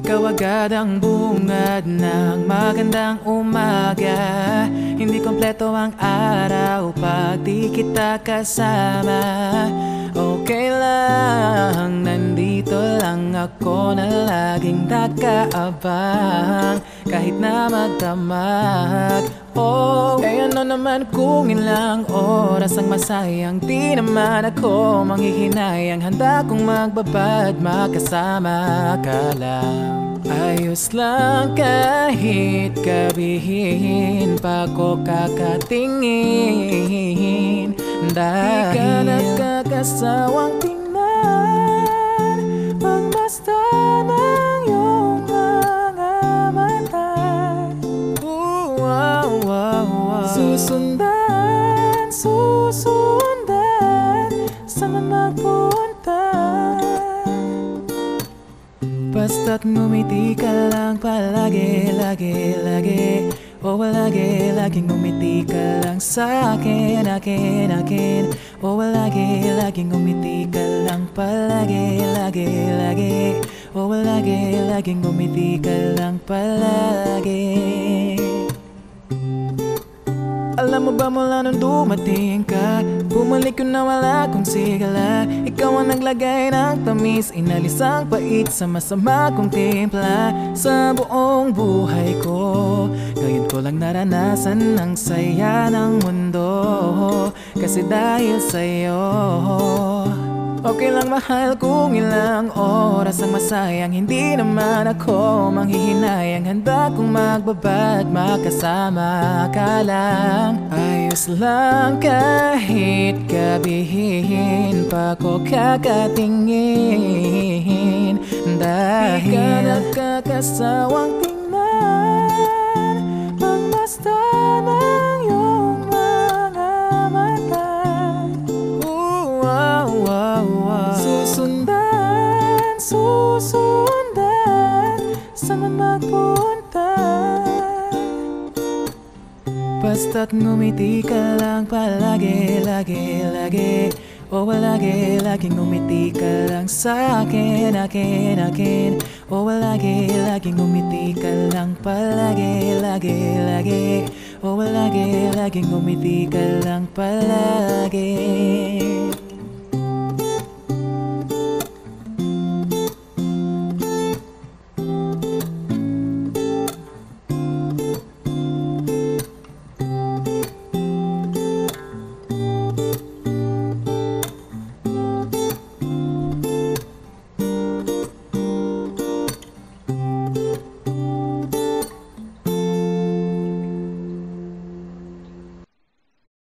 Ikaw agad ang bungad ng magandang umaga. Hindi kompleto ang araw pag di kita kasama. Okay lang, nandito lang ako na laging nakaabang kahit na magdamag. Oh, eh ano naman kung ilang oras ang masayang di naman ako manghihinayang. Handa kong magbabad, makasama ka lang. Ayos lang kahit gabihin pa ko kakatingin. Dahil di ka nakakasawang tingnan pagmasdan ng iyong mga mata. Susundan, susundan, saan man magpunta. Basta't ngumiti ka lang palagi, lagi, lagi. Oh, lagi, laging ngumiti ka lang sa'kin, akin, akin. Oh, lagi, laging ngumiti ka lang palagi, lagi, lagi. Oh, lagi, laging ngumiti ka lang palagi. Alam mo ba mula nung dumating ka, bumalik ko na wala kong sigala. Ikaw ang naglagay ng tamis, inalis ang pait sa masama kong timpla. Sa buong buhay ko, ngayon ko lang naranasan ang saya ng mundo, kasi dahil sa'yo. Okay lang mahal kung ilang oras ang masayang, hindi naman ako manghihinayang. Handa kong magbabad, makasama ka lang. Ayos lang kahit gabihin pa ko kakatingin. Dahil di ka nakakasawang tingnan pagmasdan ng iyong mga mata. Susundan, susundan, saan man magpunta. Basta't ngumiti ka lang palagi, lagi, lagi. Oh, lagi, laging ngumiti ka lang sa'kin, akin, akin. Oh, lagi, laging ngumiti ka lang palagi, lagi, lagi. Oh, lagi, laging ngumiti ka lang palagi.